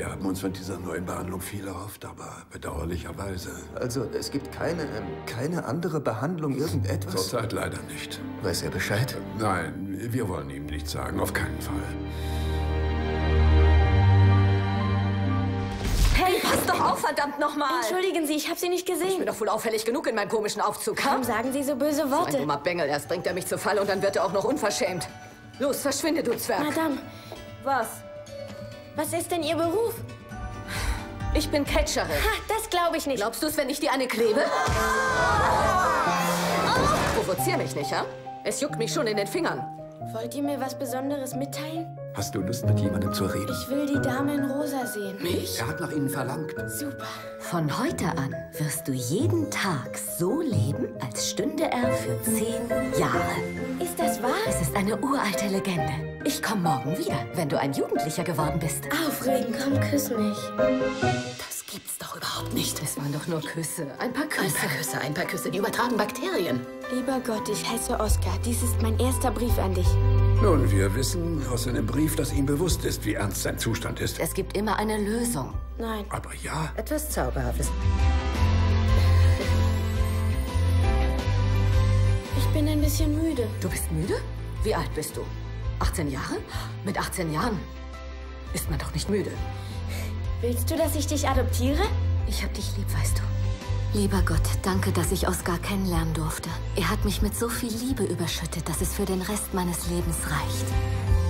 Wir haben uns von dieser neuen Behandlung viel erhofft, aber bedauerlicherweise. Also, es gibt keine andere Behandlung, irgendetwas? Zurzeit leider nicht. Weiß er Bescheid? Nein, wir wollen ihm nichts sagen, auf keinen Fall. Hey, pass doch auf, verdammt nochmal! Entschuldigen Sie, ich habe Sie nicht gesehen. Ich bin doch wohl auffällig genug in meinem komischen Aufzug, Warum sagen Sie so böse So ein Worte? dummer Bengel, erst bringt er mich zu Fall und dann wird er auch noch unverschämt. Los, verschwinde, du Zwerg. Madame, Was? was ist denn Ihr Beruf? Ich bin Catcherin. Ha, das glaube ich nicht. Glaubst du es, wenn ich dir eine klebe? Provozier mich nicht, ja? Es juckt mich schon in den Fingern. Wollt ihr mir was Besonderes mitteilen? Hast du Lust, mit jemandem zu reden? Ich will die Dame in Rosa sehen. Mich? Er hat nach Ihnen verlangt. Super. Von heute an wirst du jeden Tag so leben, als stünde er für 10 Jahre. Ist das wahr? Es ist eine uralte Legende. Ich komme morgen wieder, wenn du ein Jugendlicher geworden bist. Aufregend. Komm, küss mich. Das gibt's doch überhaupt nicht. Es waren doch nur Küsse. Ein paar Küsse, die übertragen Bakterien. Lieber Gott, ich heiße Oskar. Dies ist mein erster Brief an dich. Nun, wir wissen aus seinem Brief, dass ihm bewusst ist, wie ernst sein Zustand ist. Es gibt immer eine Lösung. Nein. Aber ja, Etwas Zauberhaftes. Ich bin ein bisschen müde. Du bist müde? Wie alt bist du? 18 Jahre? Mit 18 Jahren ist man doch nicht müde. Willst du, dass ich dich adoptiere? Ich hab dich lieb, weißt du. Lieber Gott, danke, dass ich Oskar kennenlernen durfte. Er hat mich mit so viel Liebe überschüttet, dass es für den Rest meines Lebens reicht.